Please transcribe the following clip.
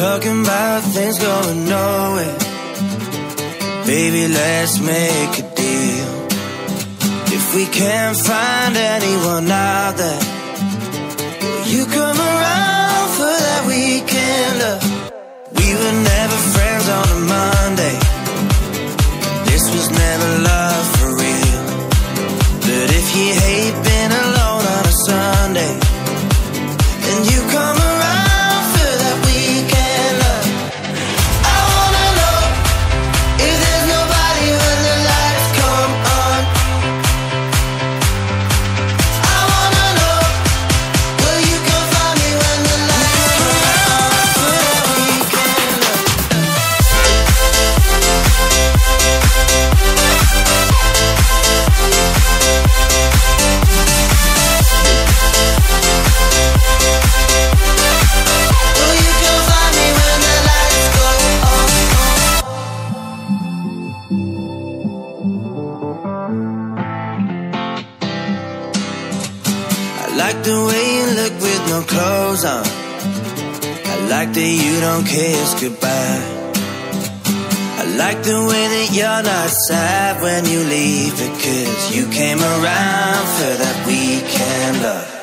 Talking about things going nowhere. Baby, let's make a deal. If we can't find anyone out there, will you come around for that weekend? We were never friends on a Monday. This was never love for real. But if you hate being alone on a Sunday, then you come around for that weekend. I wanna know if there's nobody when the lights come on. I wanna know, will you come find me when the lights come on for that weekend? Will you come find me when the lights go on? I like the way you look with no clothes on. I like that you don't kiss goodbye. I like the way that you're not sad when you leave, because you came around for that weekend.